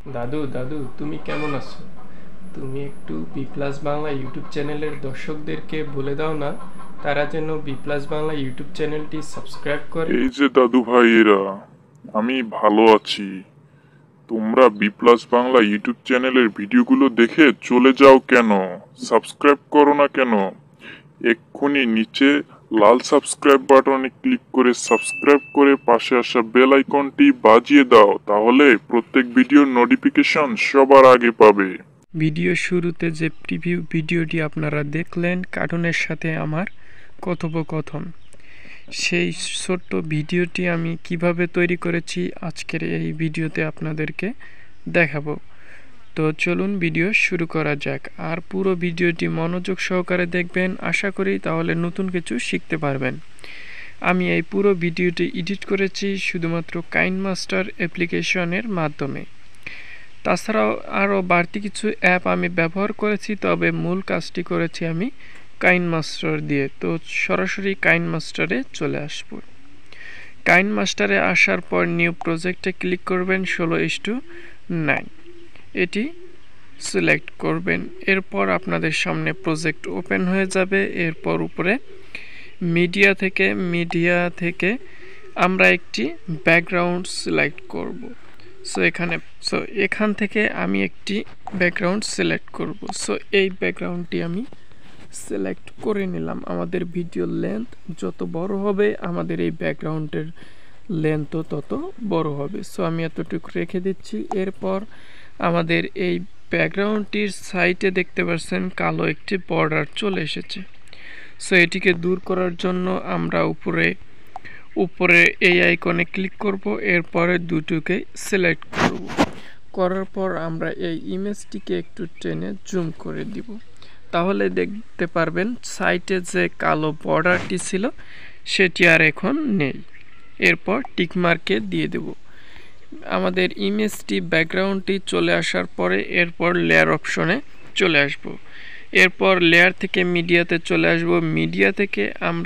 দাদু দাদু তুমি কেমন আছো? তুমি একটু বি প্লাস বাংলা ইউটিউব চ্যানেলের দর্শকদেরকে বলে দাও না, তারা যেন বি প্লাস বাংলা ইউটিউব চ্যানেলটি সাবস্ক্রাইব করে। এই যে দাদু ভাইয়েরা, আমি ভালো আছি। তোমরা বি প্লাস বাংলা ইউটিউব চ্যানেলের ভিডিওগুলো দেখে চলে যাও কেন? সাবস্ক্রাইব করো না কেন? এক্ষুনি নিচে লাল সাবস্ক্রাইব বাটনে ক্লিক করে সাবস্ক্রাইব করে পাশে আসা বেল আইকনটি বাজিয়ে দাও, তাহলে প্রত্যেক ভিডিওর নোটিফিকেশন সবার আগে পাবে। ভিডিও শুরুতে যে প্রিভিউ ভিডিওটি আপনারা দেখলেন কার্টুনের সাথে আমার কথোপকথন, সেই ছোট্ট ভিডিওটি আমি কিভাবে তৈরি করেছি আজকের এই ভিডিওতে আপনাদেরকে দেখাবো। তো চলুন ভিডিও শুরু করা যাক, আর পুরো ভিডিওটি মনোযোগ সহকারে দেখবেন, আশা করি তাহলে নতুন কিছু শিখতে পারবেন। আমি এই পুরো ভিডিওটি এডিট করেছি শুধুমাত্র কাইনমাস্টার অ্যাপ্লিকেশনের মাধ্যমে। তাছাড়াও আরও বাড়তি কিছু অ্যাপ আমি ব্যবহার করেছি, তবে মূল কাজটি করেছি আমি কাইনমাস্টার দিয়ে। তো সরাসরি কাইনমাস্টারে চলে আসব। কাইনমাস্টারে আসার পর নিউ প্রজেক্টে ক্লিক করবেন 16:9, এটি সিলেক্ট করবেন। এরপর আপনাদের সামনে প্রজেক্ট ওপেন হয়ে যাবে। এরপর উপরে মিডিয়া থেকে আমরা একটি ব্যাকগ্রাউন্ড সিলেক্ট করব। এখান থেকে আমি একটি ব্যাকগ্রাউন্ড সিলেক্ট করব। এই ব্যাকগ্রাউন্ডটি আমি সিলেক্ট করে নিলাম। আমাদের ভিডিও লেন্থ যত বড় হবে আমাদের এই ব্যাকগ্রাউন্ডের লেন্থও তত বড় হবে। আমি এতটুকু রেখে দিচ্ছি। এরপর আমাদের এই ব্যাকগ্রাউন্ডটির সাইডে দেখতে পাচ্ছেন কালো একটি বর্ডার চলে এসেছে। এটিকে দূর করার জন্য আমরা উপরে এই আইকনে ক্লিক করব। এরপরে দুটোকে সিলেক্ট করার পর আমরা এই ইমেজটিকে একটু টেনে জুম করে দিব। তাহলে দেখতে পারবেন সাইটে যে কালো বর্ডারটি ছিল সেটি আর এখন নেই। এরপর টিকমার্কে দিয়ে দেব। আমাদের ইমেজটি ব্যাকগ্রাউন্ডটি চলে আসার পরে এরপর লেয়ার অপশনে চলে আসব। এরপর লেয়ার থেকে মিডিয়াতে চলে আসব। মিডিয়া থেকে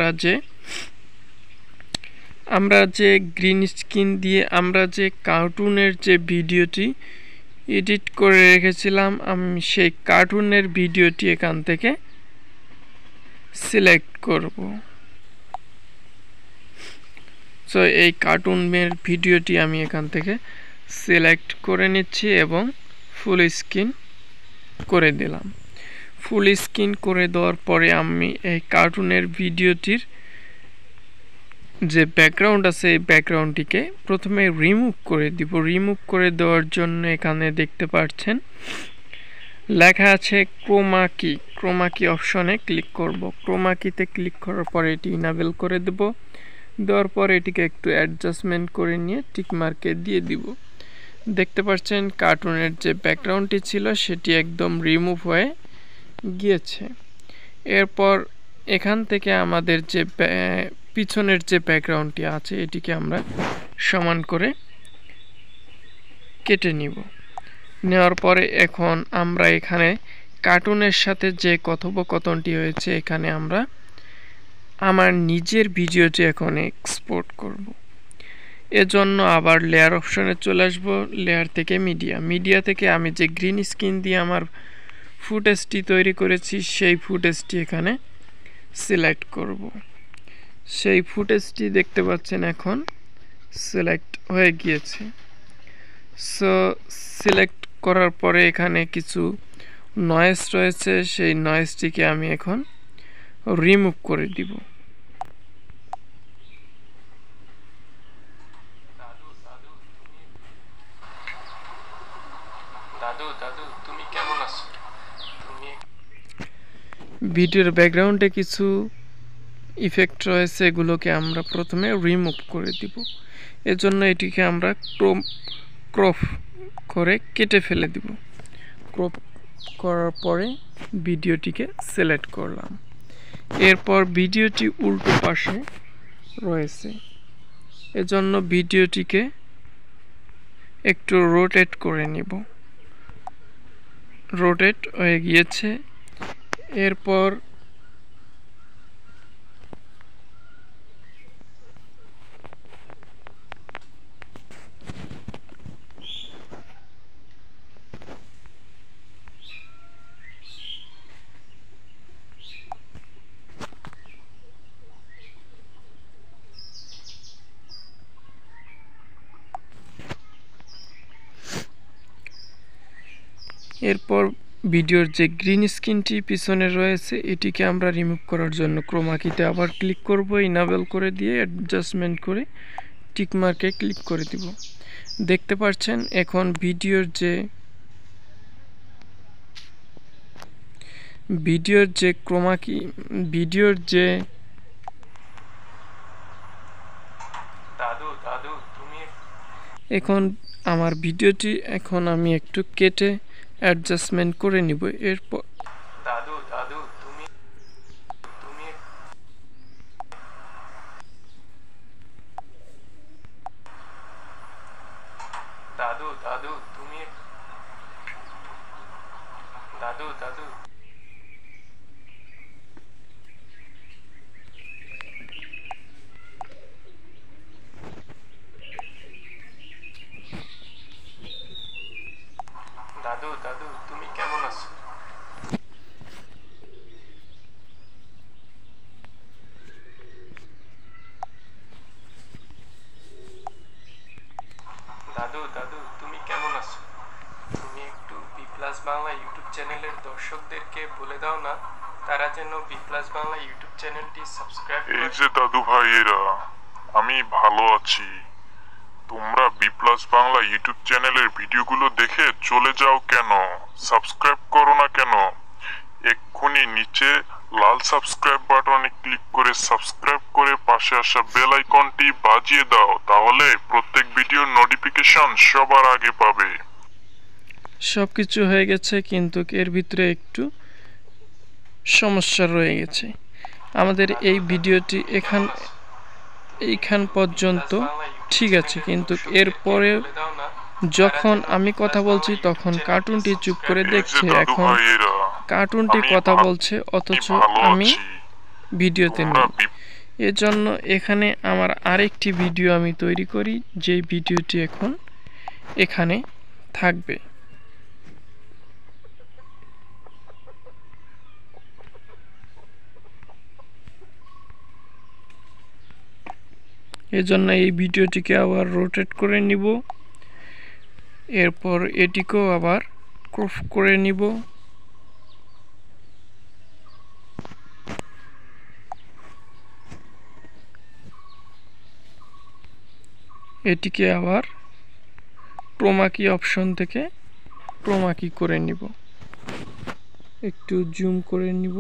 আমরা যে গ্রিন স্ক্রিন দিয়ে আমরা যে কার্টুনের যে ভিডিওটি এডিট করে রেখেছিলাম, আমি সেই কার্টুনের ভিডিওটি এখান থেকে সিলেক্ট করব। এই কার্টুনের ভিডিওটি আমি এখান থেকে সিলেক্ট করে নিচ্ছি এবং ফুল স্ক্রিন করে দিলাম। ফুল স্ক্রিন করে দেওয়ার পরে আমি এই কার্টুনের ভিডিওটির যে ব্যাকগ্রাউন্ড আছে এই ব্যাকগ্রাউন্ডটিকে প্রথমে রিমুভ করে দিব। রিমুভ করে দেওয়ার জন্য এখানে দেখতে পাচ্ছেন লেখা আছে ক্রোমা কি অপশনে ক্লিক করব। ক্রোমা কিতে ক্লিক করার পরে এটি ইনেবল করে দেব। দেওয়ার পর এটিকে একটু অ্যাডজাস্টমেন্ট করে নিয়ে টিক মার্কে দিয়ে দিব। দেখতে পাচ্ছেন কার্টুনের যে ব্যাকগ্রাউন্ডটি ছিল সেটি একদম রিমুভ হয়ে গিয়েছে। এরপর এখান থেকে আমাদের যে পিছনের যে ব্যাকগ্রাউন্ডটি আছে এটিকে আমরা সমান করে কেটে নিব। নেওয়ার পরে এখন আমরা এখানে কার্টুনের সাথে যে কথোপকথনটি হয়েছে এখানে আমরা আমার নিজের ভিডিওটি এখন এক্সপোর্ট করব। এজন্য আবার লেয়ার অপশনে চলে আসব। লেয়ার থেকে মিডিয়া থেকে আমি যে গ্রিন স্ক্রিন দিয়ে আমার ফুটেজটি তৈরি করেছি সেই ফুটেজটি এখানে সিলেক্ট করব। সেই ফুটেজটি দেখতে পাচ্ছেন এখন সিলেক্ট হয়ে গিয়েছে। সিলেক্ট করার পরে এখানে কিছু নয়েজ রয়েছে, সেই নয়েজটিকে আমি এখন রিমুভ করে দিব। দাদু তুমি কেমন আছো? ভিডিওর ব্যাকগ্রাউন্ডে কিছু ইফেক্ট রয়েছে, এগুলোকে আমরা প্রথমে রিমুভ করে দিব। এজন্য এটিকে আমরা ক্রপ করে কেটে ফেলে দিব। ক্রপ করার পরে ভিডিওটিকে সিলেক্ট করলাম। এরপর ভিডিওটি উল্টো পাশে রয়েছে, এজন্য ভিডিওটিকে একটু রোটেট করে নিব। রোটেট হয়ে গিয়েছে। এরপর এরপর ভিডিওর যে গ্রিন স্ক্রিনটি পিছনে রয়েছে এটিকে আমরা রিমুভ করার জন্য ক্রোমা কিতে আবার ক্লিক করব, ইনাবেল করে দিয়ে অ্যাডজাস্টমেন্ট করে টিক মার্কে ক্লিক করে দিব। দেখতে পাচ্ছেন এখন ভিডিওর যে ক্রোমা কি ভিডিওর যে এখন আমার ভিডিওটি এখন আমি একটু কেটে অ্যাডজাস্টমেন্ট করে নিব। এরপর দাদু দাদু তুমি কেমন আছো? দাদু দাদু তুমি কেমন আছো? তুমি একটু বি প্লাস বাংলা ইউটিউব চ্যানেলের দর্শকদেরকে বলে দাও না, তারা যেন বি প্লাস বাংলা ইউটিউব চ্যানেলটি সাবস্ক্রাইব করে। এই যে দাদু ভাইয়েরা, আমি ভালো আছি। তোমরা বি প্লাস বাংলা ইউটিউব চ্যানেলের ভিডিওগুলো দেখে চলে যাও কেন? সাবস্ক্রাইব করো না কেন? এক্ষুনি নিচে লাল সাবস্ক্রাইব বাটনে ক্লিক করে সাবস্ক্রাইব করে পাশে আসা বেল আইকনটি বাজিয়ে দাও, তাহলে প্রত্যেক ভিডিওর নোটিফিকেশন সবার আগে পাবে। সবকিছু হয়ে গেছে, কিন্তু এর ভিতরে একটু সমস্যা রয়ে গেছে। আমাদের এই ভিডিওটি এইখান পর্যন্ত ঠিক আছে, কিন্তু এরপরে যখন আমি কথা বলছি তখন কার্টুনটি চুপ করে দেখছে। এখন কার্টুনটি কথা বলছে অথচ আমি ভিডিওতে নেই। এজন্য এখানে আমার আরেকটি ভিডিও আমি তৈরি করি, যে ভিডিওটি এখন এখানে থাকবে। এজন্য এই ভিডিওটিকে আবার রোটেট করে নিব, এরপর এটিকেও আবার ক্রপ করে নিব। এটিকে আবার ক্রোমা কি অপশন থেকে ক্রোমা কি করে নিব, একটু জুম করে নিব।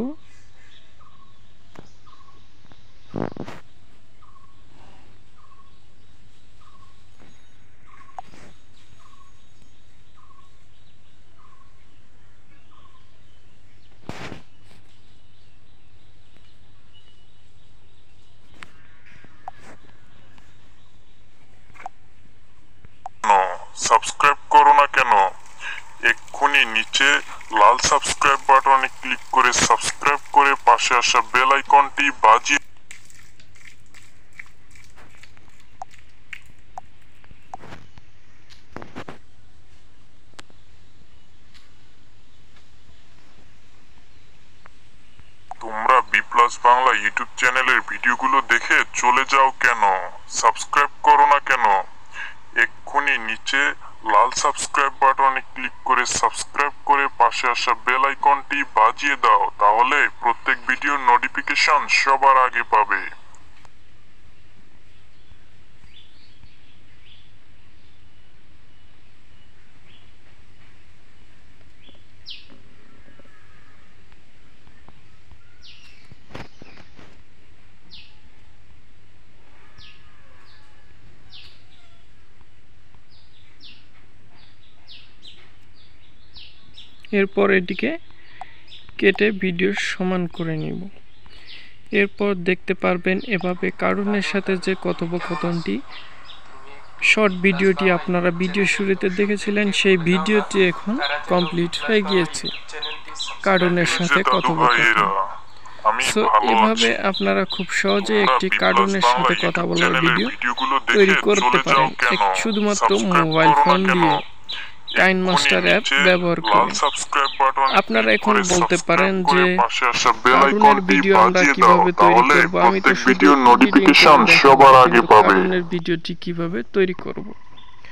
সাবস্ক্রাইব করো না কেন? এক্ষুনি নিচে লাল সাবস্ক্রাইব বাটনে ক্লিক করে সাবস্ক্রাইব করে পাশে আসা বেল আইকনটি বাজিয়ে তোমরা বি প্লাস বাংলা ইউটিউব চ্যানেলের ভিডিওগুলো দেখে চলে যাও কেন? সাবস্ক্রাইব করো না কেন? এক্ষুনি নিচে লাল সাবস্ক্রাইব বাটনে ক্লিক করে সাবস্ক্রাইব করে পাশে আসা বেল আইকনটি বাজিয়ে দাও, তাহলে প্রত্যেক ভিডিওর নোটিফিকেশন সবার আগে পাবে। এরপর এটিকে কেটে ভিডিওর সমান করে নিব। এরপর দেখতে পারবেন এভাবে কার্টুনের সাথে যে কথোপকথনটি শর্ট ভিডিওটি আপনারা ভিডিও শুরুতে দেখেছিলেন, সেই ভিডিওটি এখন কমপ্লিট হয়ে গিয়েছে কার্টুনের সাথে কথোপকথন। সো এভাবে আপনারা খুব সহজে একটি কার্টুনের সাথে কথা বলার ভিডিও তৈরি করতে পারেন, শুধুমাত্র মোবাইল ফোন দিয়ে কাইন মাস্টার অ্যাপ ব্যবহার করে। আপনারা এখন বলতে পারেন যে কার্টুনের ভিডিও আমরা কিভাবে তৈরি করব? আমি তো শুধু কার্টুনের ভিডিওটি কিভাবে তৈরি করব।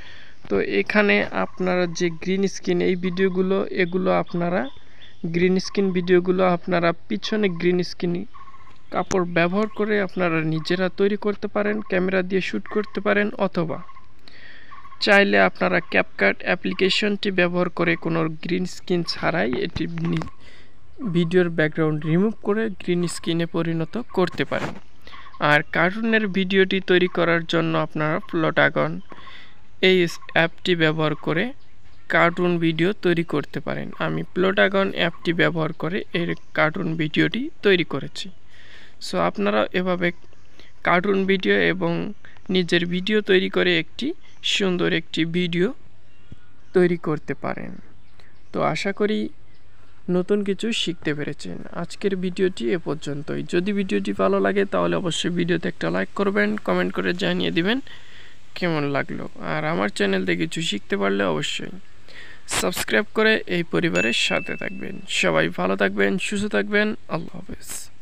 তো এখানে আপনারা যে গ্রিন স্ক্রিন এই ভিডিওগুলো এগুলো আপনারা গ্রিন স্ক্রিন ভিডিওগুলো আপনারা পিছনে গ্রিন স্ক্রিন কাপড় ব্যবহার করে আপনারা নিজেরা তৈরি করতে পারেন, ক্যামেরা দিয়ে শ্যুট করতে পারেন, অথবা চাইলে আপনারা ক্যাপকাট অ্যাপ্লিকেশনটি ব্যবহার করে কোনো গ্রিন স্ক্রিন ছাড়াই এটি ভিডিওর ব্যাকগ্রাউন্ড রিমুভ করে গ্রিন স্ক্রিনে পরিণত করতে পারেন। আর কার্টুনের ভিডিওটি তৈরি করার জন্য আপনারা প্লটাগন এই অ্যাপটি ব্যবহার করে কার্টুন ভিডিও তৈরি করতে পারেন। আমি প্লটাগন অ্যাপটি ব্যবহার করে এর কার্টুন ভিডিওটি তৈরি করেছি। সো আপনারা এভাবে কার্টুন ভিডিও এবং নিজের ভিডিও তৈরি করে একটি সুন্দর একটি ভিডিও তৈরি করতে পারেন। তো আশা করি নতুন কিছু শিখতে পেরেছেন। আজকের ভিডিওটি এ পর্যন্তই। যদি ভিডিওটি ভালো লাগে তাহলে অবশ্যই ভিডিওতে একটা লাইক করবেন, কমেন্ট করে জানিয়ে দিবেন কেমন লাগলো। আর আমার চ্যানেল থেকে কিছু শিখতে পারলে অবশ্যই সাবস্ক্রাইব করে এই পরিবারের সাথে থাকবেন। সবাই ভালো থাকবেন, সুস্থ থাকবেন। আল্লাহ হাফেজ।